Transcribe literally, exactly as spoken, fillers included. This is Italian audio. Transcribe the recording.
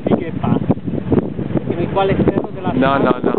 modifiche e passa. In quale esterno della No, no, no.